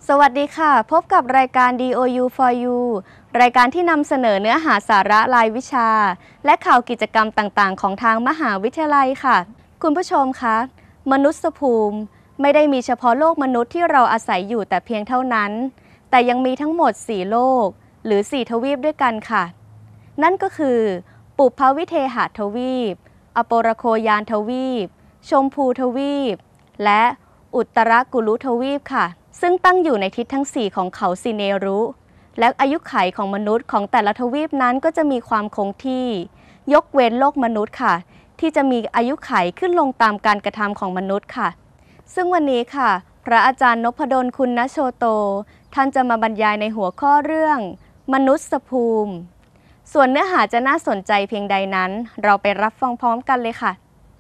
สวัสดีค่ะพบกับรายการ DOU for You รายการที่นำเสนอเนื้อหาสาระรายวิชาและข่าวกิจกรรมต่างๆของทางมหาวิทยาลัยค่ะคุณผู้ชมคะมนุษยภูมิไม่ได้มีเฉพาะโลกมนุษย์ที่เราอาศัยอยู่แต่เพียงเท่านั้นแต่ยังมีทั้งหมด4โลกหรือ4ทวีปด้วยกันค่ะนั่นก็คือปุพพวิเทหทวีปอโปรโคยานทวีปชมพูทวีปและอุตรกุลุทวีปค่ะซึ่งตั้งอยู่ในทิศทั้ง4ของเขาซิเนรุและอายุขัยของมนุษย์ของแต่ละทวีปนั้นก็จะมีความคงที่ยกเว้นโลกมนุษย์ค่ะที่จะมีอายุขัยขึ้นลงตามการกระทำของมนุษย์ค่ะซึ่งวันนี้ค่ะพระอาจารย์นพดลคุณโชโตท่านจะมาบรรยายในหัวข้อเรื่องมนุษยภูมิส่วนเนื้อหาจะน่าสนใจเพียงใดนั้นเราไปรับฟังพร้อมกันเลยค่ะ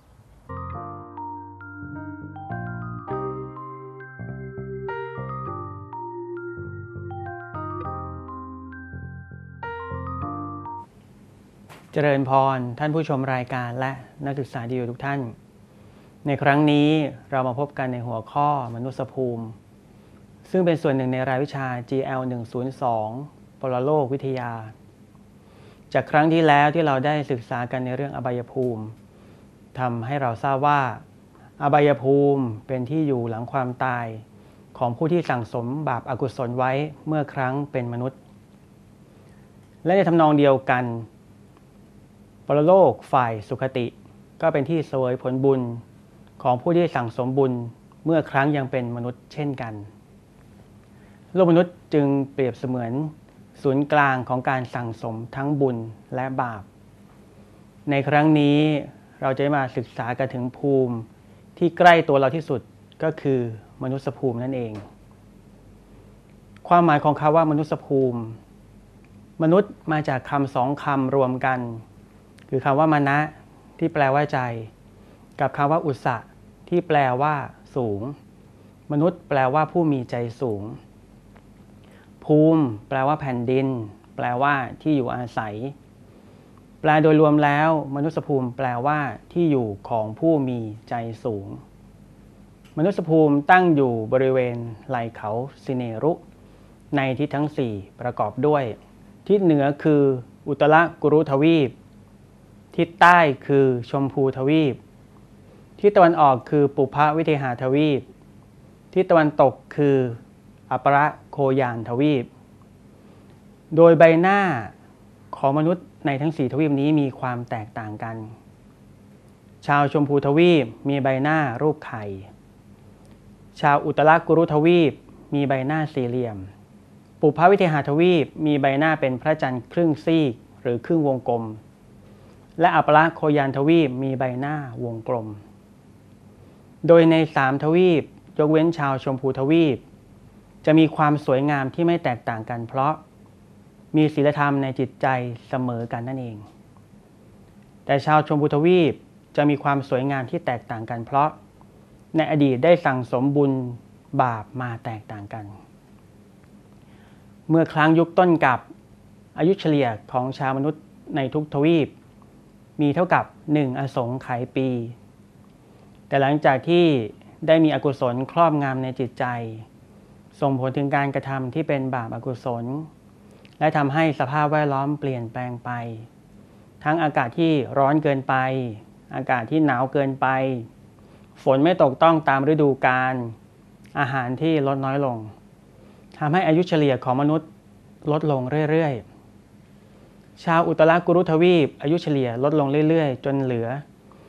เจริญพรท่านผู้ชมรายการและนักศึกษาดีทุกท่านในครั้งนี้เรามาพบกันในหัวข้อมนุษยภูมิซึ่งเป็นส่วนหนึ่งในรายวิชา GL 102 ปรโลกวิทยาจากครั้งที่แล้วที่เราได้ศึกษากันในเรื่องอบายภูมิทำให้เราทราบว่าอบายภูมิเป็นที่อยู่หลังความตายของผู้ที่สั่งสมบาปอกุศลไว้เมื่อครั้งเป็นมนุษย์และในทำนองเดียวกันปรโลกฝ่ายสุคติก็เป็นที่เสวยผลบุญของผู้ที่สั่งสมบุญเมื่อครั้งยังเป็นมนุษย์เช่นกันโลกมนุษย์จึงเปรียบเสมือนศูนย์กลางของการสั่งสมทั้งบุญและบาปในครั้งนี้เราจะมาศึกษากันถึงภูมิที่ใกล้ตัวเราที่สุดก็คือมนุษยภูมินั่นเองความหมายของคำว่ามนุษยภูมิมนุษย์มาจากคำสองคำรวมกันคือคำว่ามนะที่แปลว่าใจกับคำว่าอุสสะที่แปลว่าสูงมนุษย์แปลว่าผู้มีใจสูงภูมิแปลว่าแผ่นดินแปลว่าที่อยู่อาศัยแปลโดยรวมแล้วมนุษยภูมิแปลว่าที่อยู่ของผู้มีใจสูงมนุษยภูมิตั้งอยู่บริเวณไหล่เขาซิเนรุในทิศทั้ง4ประกอบด้วยทิศเหนือคืออุตรกุรุทวีปทิศใต้คือชมพูทวีปทิศตะวันออกคือปุพพวิเทหทวีปทิศตะวันตกคืออปรโคยานทวีปโดยใบหน้าของมนุษย์ในทั้ง4ทวีปนี้มีความแตกต่างกันชาวชมพูทวีปมีใบหน้ารูปไข่ชาวอุตรกุรุทวีปมีใบหน้าสี่เหลี่ยมปุพพวิเทหทวีปมีใบหน้าเป็นพระจันทร์ครึ่งซีกหรือครึ่งวงกลมและอปรโคยานทวีปมีใบหน้าวงกลมโดยใน3ทวีปยกเว้นชาวชมพูทวีปจะมีความสวยงามที่ไม่แตกต่างกันเพราะมีศีลธรรมในจิตใจเสมอกันนั่นเองแต่ชาวชมพูทวีปจะมีความสวยงามที่แตกต่างกันเพราะในอดีตได้สั่งสมบุญบาปมาแตกต่างกันเมื่อครั้งยุคต้นกับอายุเฉลี่ยของชาวมนุษย์ในทุกทวีปมีเท่ากับ1อสงไขยปีแต่หลังจากที่ได้มีอกุศลครอบงำในจิตใจส่งผลถึงการกระทำที่เป็นบาปอกุศลและทำให้สภาพแวดล้อมเปลี่ยนแปลงไปทั้งอากาศที่ร้อนเกินไปอากาศที่หนาวเกินไปฝนไม่ตกต้องตามฤดูกาลอาหารที่ลดน้อยลงทำให้อายุเฉลี่ยของมนุษย์ลดลงเรื่อยๆชาวอุตรกุรุทวีปอายุเฉลี่ยลดลงเรื่อยๆจนเหลือ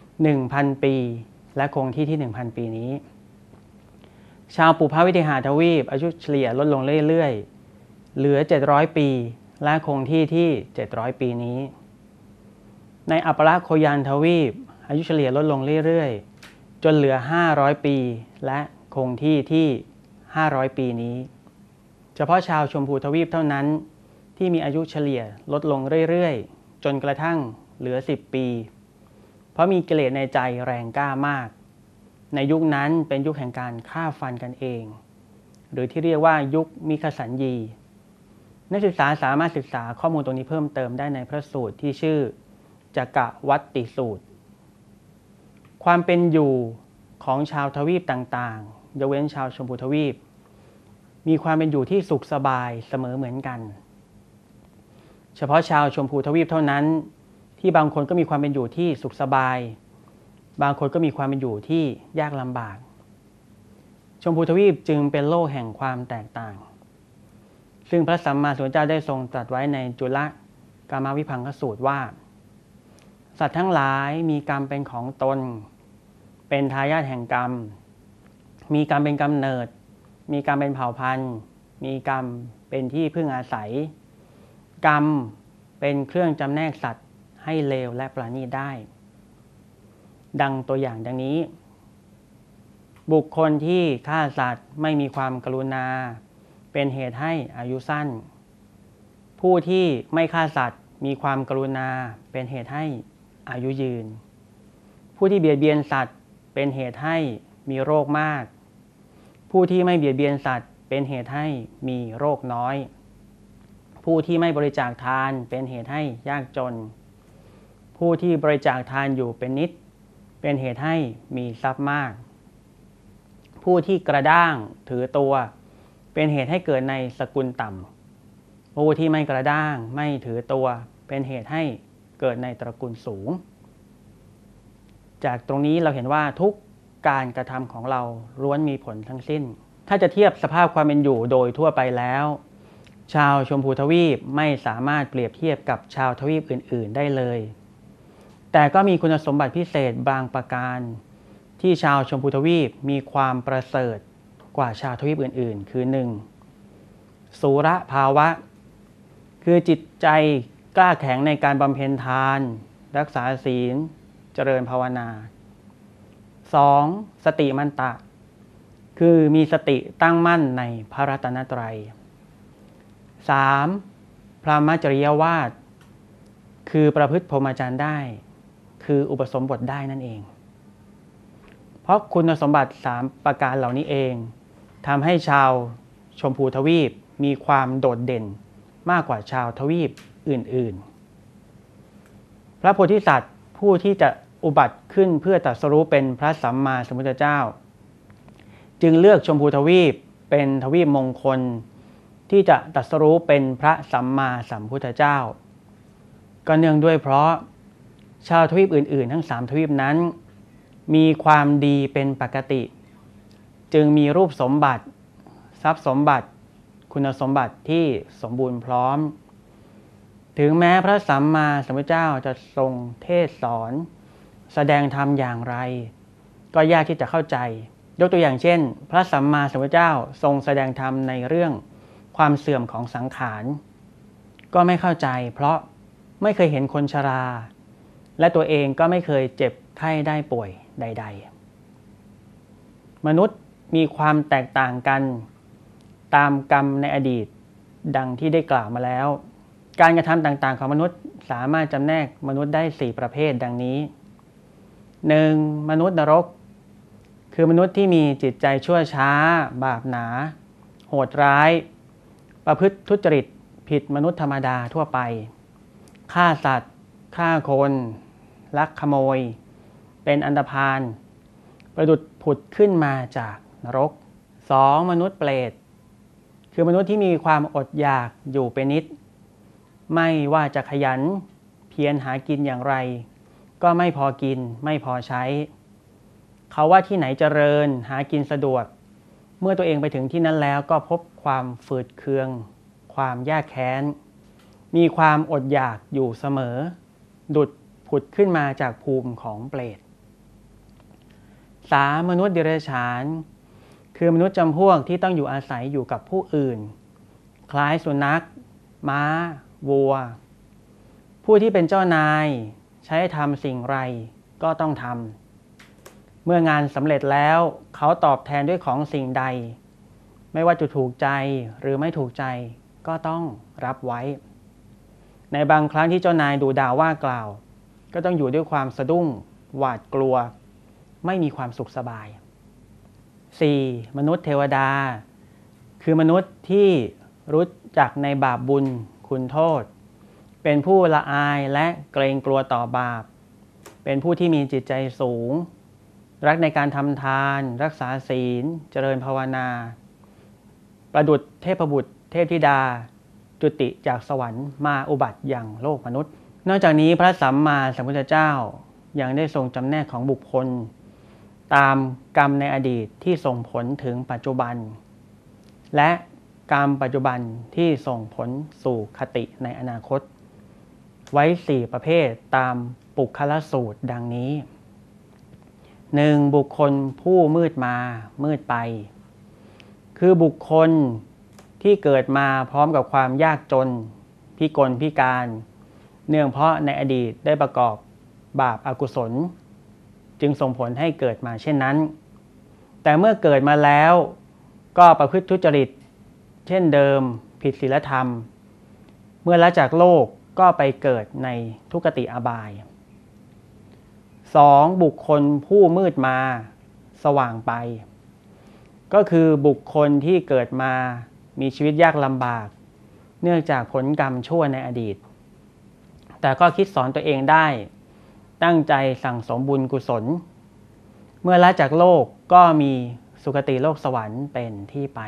1,000 ปีและคงที่ที่ 1,000 ปีนี้ชาวปุพพวิเทหทวีปอายุเฉลี่ยลดลงเรื่อยๆเหลือ700ปีและคงที่ที่700ปีนี้ในอปรโคยานทวีปอายุเฉลี่ยลดลงเรื่อยๆจนเหลือ500ปีและคงที่ที่500ปีนี้เฉพาะชาวชมพูทวีปเท่านั้นที่มีอายุเฉลี่ยลดลงเรื่อยๆจนกระทั่งเหลือ10ปีเพราะมีกิเลสในใจแรงกล้ามากในยุคนั้นเป็นยุคแห่งการฆ่าฟันกันเองหรือที่เรียกว่ายุคมิคสัญญีนักศึกษาสามารถศึกษาข้อมูลตรงนี้เพิ่มเติมได้ในพระสูตรที่ชื่อจักวัตติสูตรความเป็นอยู่ของชาวทวีปต่างๆยกเว้นชาวชมพูทวีปมีความเป็นอยู่ที่สุขสบายเสมอเหมือนกันเฉพาะชาวชมพูทวีปเท่านั้นที่บางคนก็มีความเป็นอยู่ที่สุขสบายบางคนก็มีความเป็นอยู่ที่ยากลำบากชมพูทวีปจึงเป็นโลกแห่งความแตกต่างซึ่งพระสัมมาสัมพุทธเจ้าได้ทรงตรัสไว้ในจุลกามวิภังคสูตรว่าสัตว์ทั้งหลายมีกรรมเป็นของตนเป็นทายาทแห่งกรรมมีกรรมเป็นกำเนิดมีกรรมเป็นเผ่าพันธุ์มีกรรมเป็นที่พึ่งอาศัยกรรมเป็นเครื่องจำแนกสัตว์ให้เลวและประณีตได้ดังตัวอย่างดังนี้บุคคลที่ฆ่าสัตว์ไม่มีความกรุณาเป็นเหตุให้อายุสั้นผู้ที่ไม่ฆ่าสัตว์มีความกรุณาเป็นเหตุให้อายุยืนผู้ที่เบียดเบียนสัตว์เป็นเหตุให้มีโรคมากผู้ที่ไม่เบียดเบียนสัตว์เป็นเหตุให้มีโรคน้อยผู้ที่ไม่บริจาคทานเป็นเหตุให้ยากจนผู้ที่บริจาคทานอยู่เป็นนิดเป็นเหตุให้มีทรัพย์มากผู้ที่กระด้างถือตัวเป็นเหตุให้เกิดในสกุลต่ำผู้ที่ไม่กระด้างไม่ถือตัวเป็นเหตุให้เกิดในตระกูลสูงจากตรงนี้เราเห็นว่าทุกการกระทำของเราล้วนมีผลทั้งสิ้นถ้าจะเทียบสภาพความเป็นอยู่โดยทั่วไปแล้วชาวชมพูทวีปไม่สามารถเปรียบเทียบกับชาวทวีปอื่นๆได้เลยแต่ก็มีคุณสมบัติพิเศษบางประการที่ชาวชมพูทวีปมีความประเสริฐกว่าชาวทวีปอื่นๆคือ 1. สูรภาวะคือจิตใจกล้าแข็งในการบำเพ็ญทานรักษาศีลเจริญภาวนา 2. สติมันตะคือมีสติตั้งมั่นในพระรัตนตรัย 3. พรหมจริยวาทคือประพฤติพรหมจรรย์ได้คืออุปสมบทได้นั่นเองเพราะคุณสมบัติ3ประการเหล่านี้เองทำให้ชาวชมพูทวีปมีความโดดเด่นมากกว่าชาวทวีปอื่นๆพระโพธิสัตว์ผู้ที่จะอุบัติขึ้นเพื่อตรัสรู้เป็นพระสัมมาสัมพุทธเจ้าจึงเลือกชมพูทวีปเป็นทวีปมงคลที่จะตรัสรู้เป็นพระสัมมาสัมพุทธเจ้าก็เนื่องด้วยเพราะชาวทวีปอื่นๆทั้ง3ทวีปนั้นมีความดีเป็นปกติจึงมีรูปสมบัติทรัพย์สมบัติคุณสมบัติที่สมบูรณ์พร้อมถึงแม้พระสัมมาสัมพุทธเจ้าจะทรงเทศสอนแสดงธรรมอย่างไรก็ยากที่จะเข้าใจยกตัวอย่างเช่นพระสัมมาสัมพุทธเจ้าทรงแสดงธรรมในเรื่องความเสื่อมของสังขารก็ไม่เข้าใจเพราะไม่เคยเห็นคนชราและตัวเองก็ไม่เคยเจ็บไข้ได้ป่วยใดๆมนุษย์มีความแตกต่างกันตามกรรมในอดีตดังที่ได้กล่าวมาแล้วการกระทำต่างๆของมนุษย์สามารถจำแนกมนุษย์ได้4ประเภทดังนี้ 1. มนุษย์นรกคือมนุษย์ที่มีจิตใจชั่วช้าบาปหนาโหดร้ายประพฤติทุจริตผิดมนุษย์ธรรมดาทั่วไปฆ่าสัตว์ฆ่าคนลักขโมยเป็นอันธพาลประดุจผุดขึ้นมาจากนรก 2. มนุษย์เปรตคือมนุษย์ที่มีความอดอยากอยู่เป็นนิดไม่ว่าจะขยันเพียรหากินอย่างไรก็ไม่พอกินไม่พอใช้เขาว่าที่ไหนเจริญหากินสะดวกเมื่อตัวเองไปถึงที่นั้นแล้วก็พบความฝืดเคืองความยากแค้นมีความอดอยากอยู่เสมอดุจผุดขึ้นมาจากภูมิของเปรต 3. มนุษย์เดรัจฉานคือมนุษย์จำพวกที่ต้องอยู่อาศัยอยู่กับผู้อื่นคล้ายสุนัขม้าวัวผู้ที่เป็นเจ้านายใช้ทำสิ่งไรก็ต้องทำเมื่องานสำเร็จแล้วเขาตอบแทนด้วยของสิ่งใดไม่ว่าจะถูกใจหรือไม่ถูกใจก็ต้องรับไว้ในบางครั้งที่เจ้านายดุด่าว่ากล่าวก็ต้องอยู่ด้วยความสะดุ้งหวาดกลัวไม่มีความสุขสบาย 4. มนุษย์เทวดาคือมนุษย์ที่รู้จักในบาปบุญคุณโทษเป็นผู้ละอายและเกรงกลัวต่อบาปเป็นผู้ที่มีจิตใจสูงรักในการทำทานรักษาศีลเจริญภาวนาประดุจเทพบุตรเทพธิดาจุติจากสวรรค์มาอุบัติอย่างโลกมนุษย์นอกจากนี้พระสัมมาสัมพุทธเจ้ายังได้ทรงจำแนกของบุคคลตามกรรมในอดีตที่ส่งผลถึงปัจจุบันและกรรมปัจจุบันที่ส่งผลสู่คติในอนาคตไว้4ประเภทตามปุคละสูตรดังนี้ 1. บุคคลผู้มืดมามืดไปคือบุคคลที่เกิดมาพร้อมกับความยากจนพิกลพิการเนื่องเพราะในอดีตได้ประกอบบาปอกุศลจึงส่งผลให้เกิดมาเช่นนั้นแต่เมื่อเกิดมาแล้วก็ประพฤติทุจริตเช่นเดิมผิดศีลธรรมเมื่อละจากโลกก็ไปเกิดในทุกติอบาย 2. บุคคลผู้มืดมาสว่างไปก็คือบุคคลที่เกิดมามีชีวิตยากลำบากเนื่องจากผลกรรมชั่วในอดีตแต่ก็คิดสอนตัวเองได้ตั้งใจสั่งสมบุญกุศลเมื่อละจากโลกก็มีสุคติโลกสวรรค์เป็นที่ไป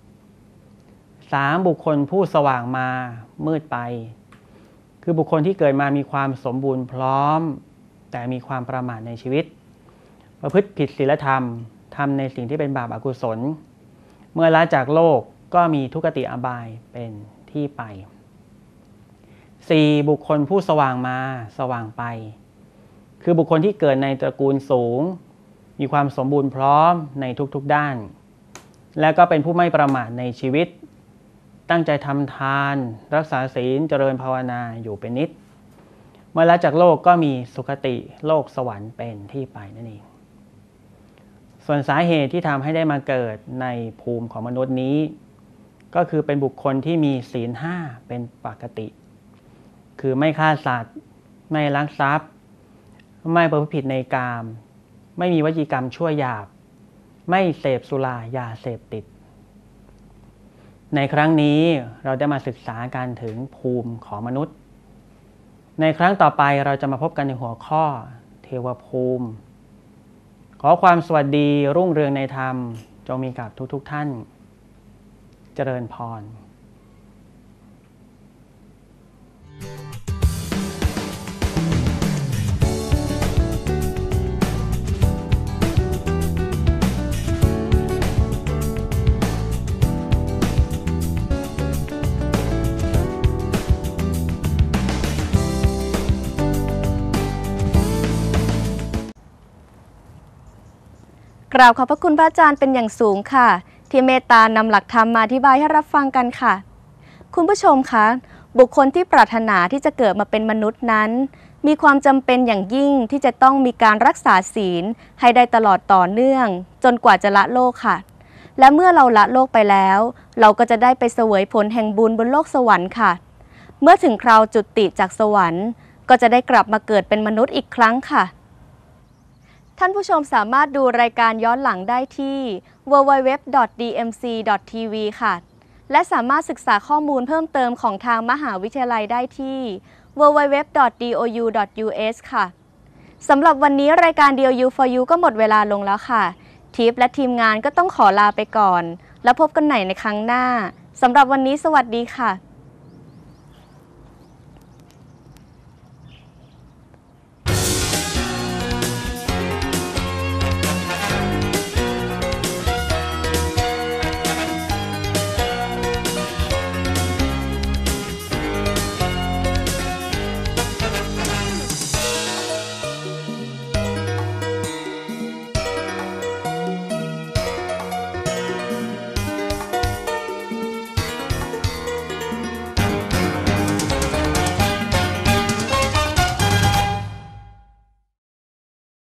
3. บุคคลผู้สว่างมามืดไปคือบุคคลที่เกิดมามีความสมบูรณ์พร้อมแต่มีความประมาทในชีวิตประพฤติผิดศีลธรรมทำในสิ่งที่เป็นบาปอกุศลเมื่อละจากโลกก็มีทุกติอบายเป็นที่ไป 4. บุคคลผู้สว่างมาสว่างไปคือบุคคลที่เกิดในตระกูลสูงมีความสมบูรณ์พร้อมในทุกๆด้านและก็เป็นผู้ไม่ประมาทในชีวิตตั้งใจทำทานรักษาศีลเจริญภาวนาอยู่เป็นนิจเมื่อละจากโลกก็มีสุคติโลกสวรรค์เป็นที่ไปนั่นเองส่วนสาเหตุที่ทำให้ได้มาเกิดในภูมิของมนุษย์นี้ก็คือเป็นบุคคลที่มีศีล 5เป็นปกติคือไม่ฆ่าสัตว์ไม่ลักทรัพย์ไม่ประพฤติผิดในกามไม่มีวจีกรรมชั่วหยาบไม่เสพสุรายาเสพติดในครั้งนี้เราได้มาศึกษากันถึงภูมิของมนุษย์ในครั้งต่อไปเราจะมาพบกันในหัวข้อเทวภูมิขอความสวัสดีรุ่งเรืองในธรรมจงมีกับทุกท่านเจริญพรกราบขอบพระคุณพระอาจารย์เป็นอย่างสูงค่ะที่เมตตานำหลักธรรมมาอธิบายให้รับฟังกันค่ะคุณผู้ชมคะบุคคลที่ปรารถนาที่จะเกิดมาเป็นมนุษย์นั้นมีความจำเป็นอย่างยิ่งที่จะต้องมีการรักษาศีลให้ได้ตลอดต่อเนื่องจนกว่าจะละโลกค่ะและเมื่อเราละโลกไปแล้วเราก็จะได้ไปเสวยผลแห่งบุญบนโลกสวรรค์ค่ะเมื่อถึงคราวจุติจากสวรรค์ก็จะได้กลับมาเกิดเป็นมนุษย์อีกครั้งค่ะท่านผู้ชมสามารถดูรายการย้อนหลังได้ที่ www.dmc.tv ค่ะและสามารถศึกษาข้อมูลเพิ่มเติมของทางมหาวิทยาลัยได้ที่ www.dou.us ค่ะสำหรับวันนี้รายการ DOU for You ก็หมดเวลาลงแล้วค่ะทิพย์และทีมงานก็ต้องขอลาไปก่อนแล้วพบกันใหม่ในครั้งหน้าสำหรับวันนี้สวัสดีค่ะ